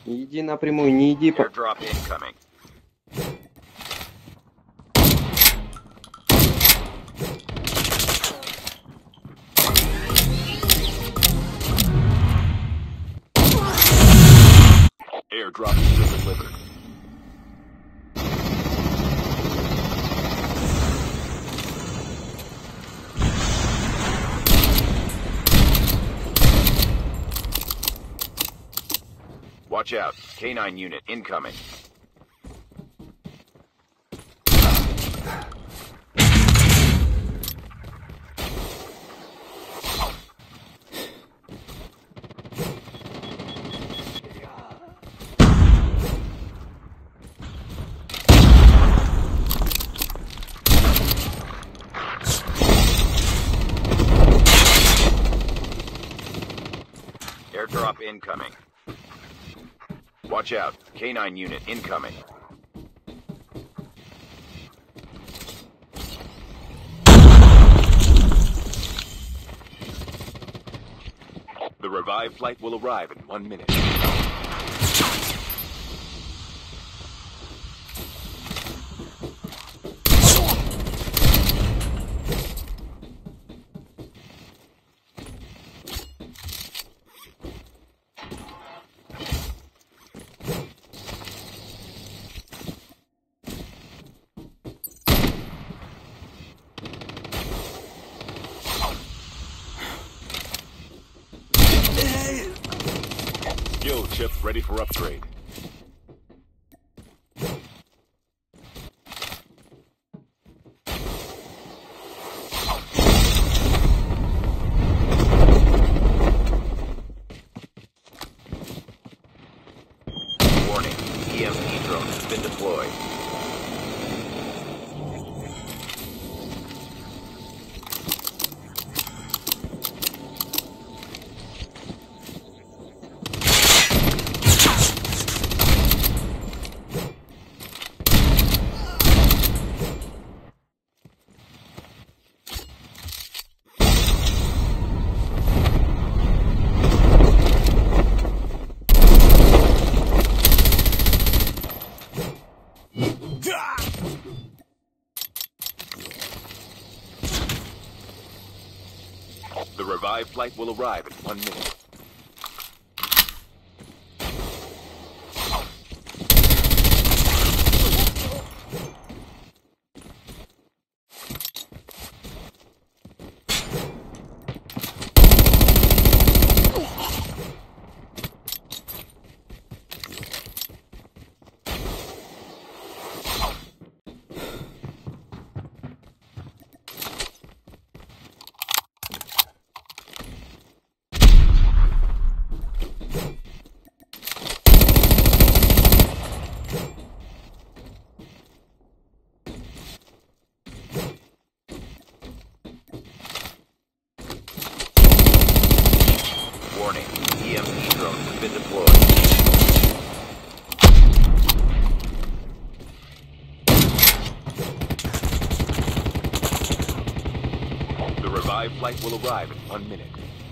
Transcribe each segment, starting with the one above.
Иди напрямую, не иди по... Airdrop incoming. Airdrop has been delivered. Watch out. K9 unit incoming. Airdrop incoming. Watch out. K9 unit incoming. The revived flight will arrive in 1 minute. Skill chip ready for upgrade. Warning, EMP drone has been deployed. The revived flight will arrive in 1 minute. Warning, EMP drone has been deployed. The revived flight will arrive in 1 minute.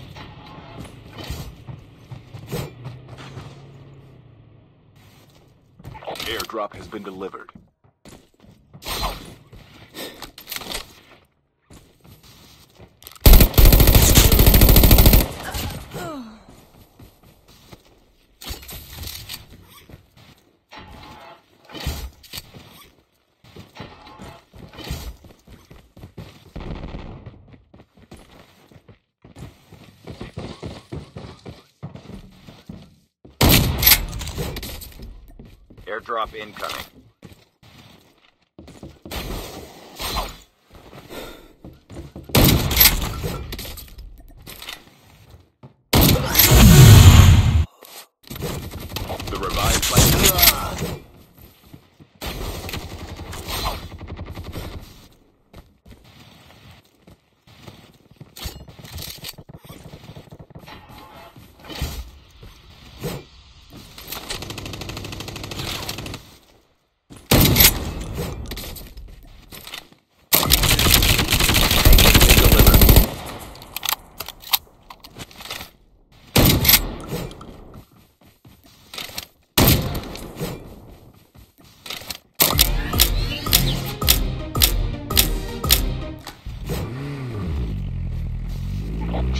Airdrop has been delivered. Airdrop incoming. The revived flight.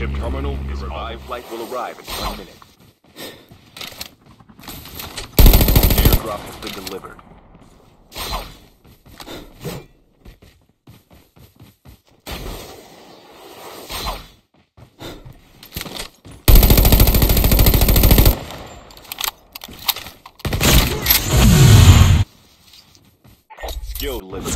Chip terminal is revived flight will arrive in 1 minute. Airdrop has been delivered. Skill delivered.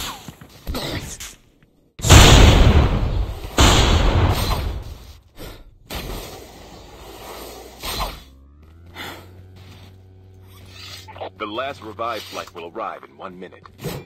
The last revived flight will arrive in 1 minute.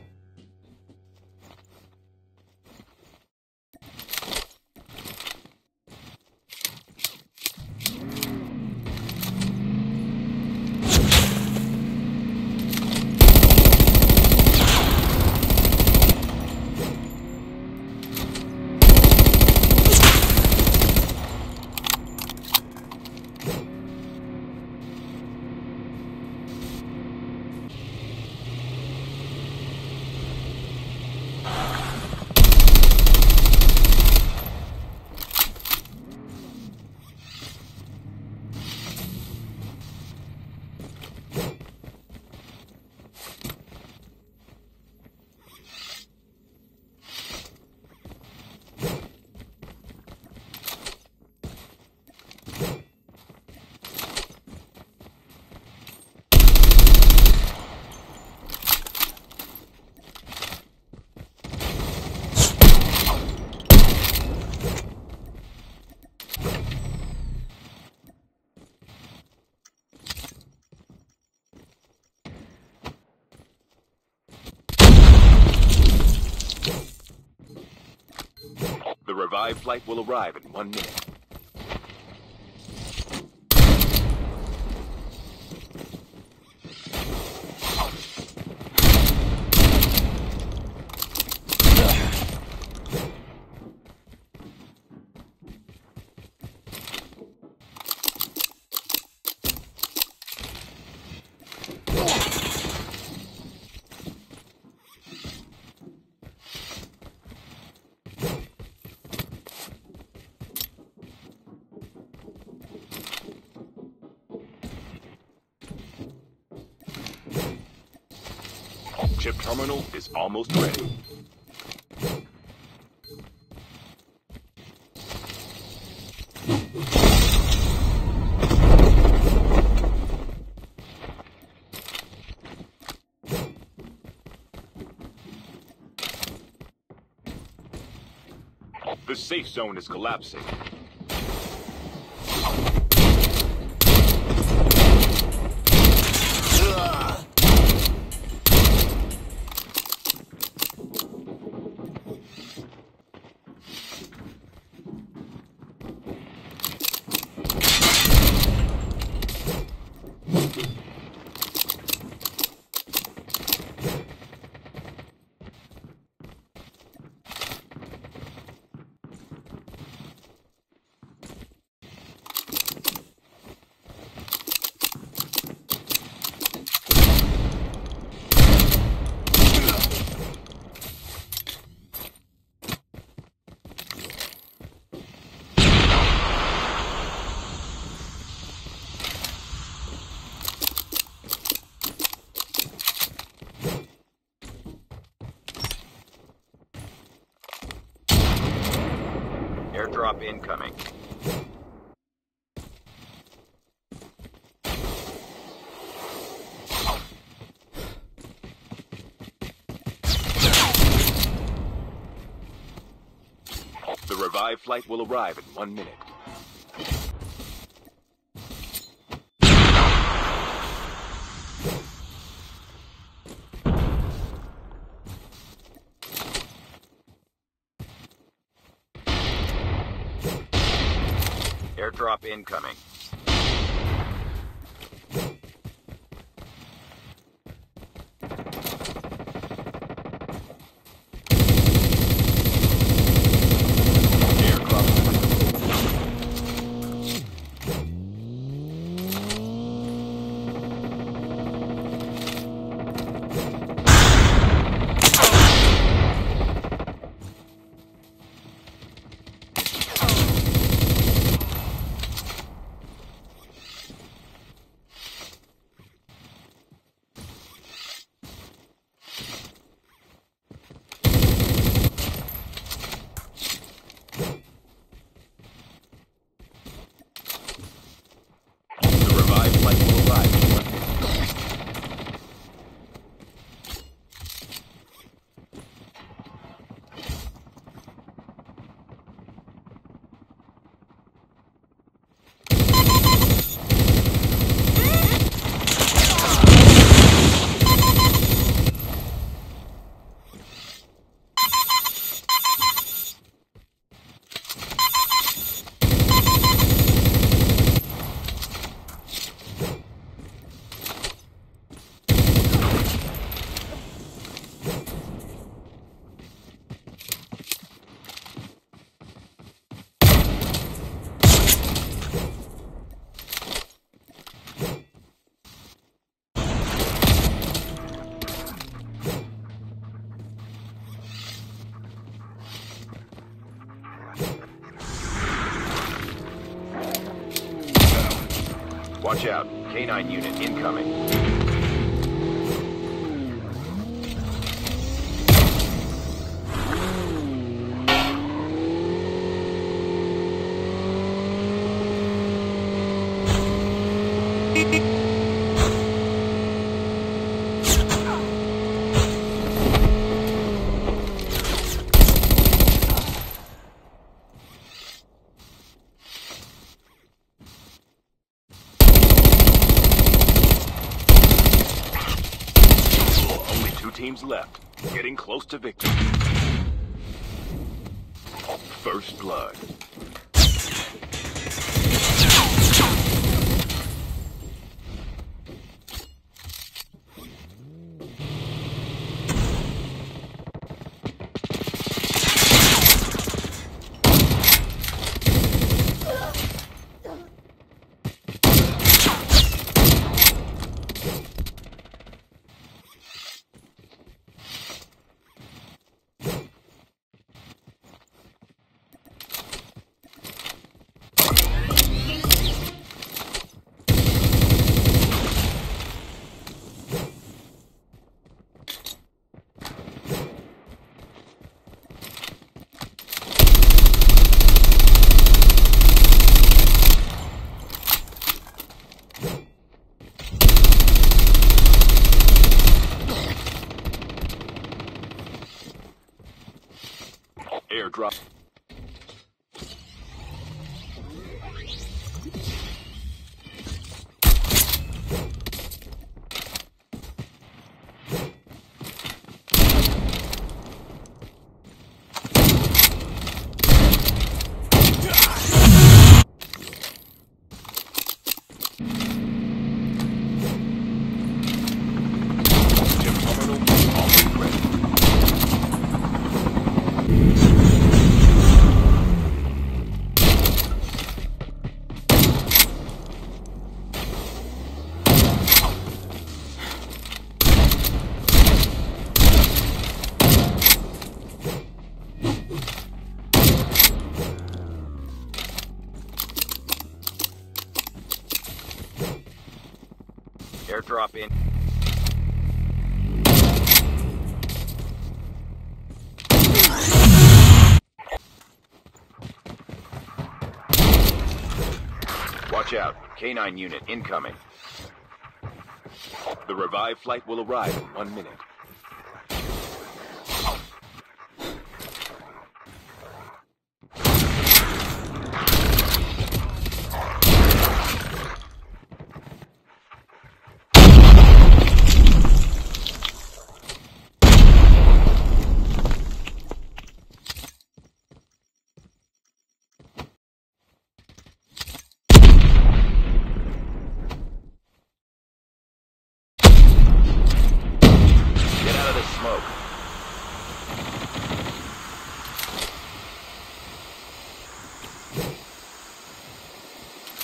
The revived flight will arrive in 1 minute. Chip terminal is almost ready. The safe zone is collapsing. Airdrop incoming. The revived flight will arrive in 1 minute. Airdrop incoming. Watch out. K9 unit incoming. Only 2 teams left. Getting close to victory. First blood. Airdrop. Airdrop in. Watch out. K9 unit incoming. The revived flight will arrive in 1 minute. Smoke.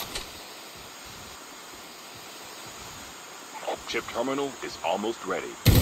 Chip terminal is almost ready.